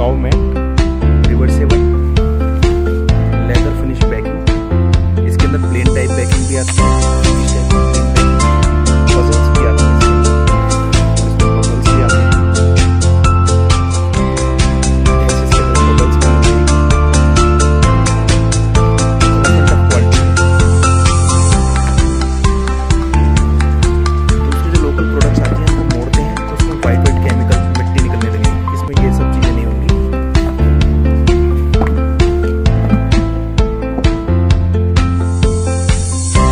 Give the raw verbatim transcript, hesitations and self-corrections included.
Cow mat, reversible, leather finish packing. इसके अंदर plane type packing भी आती है।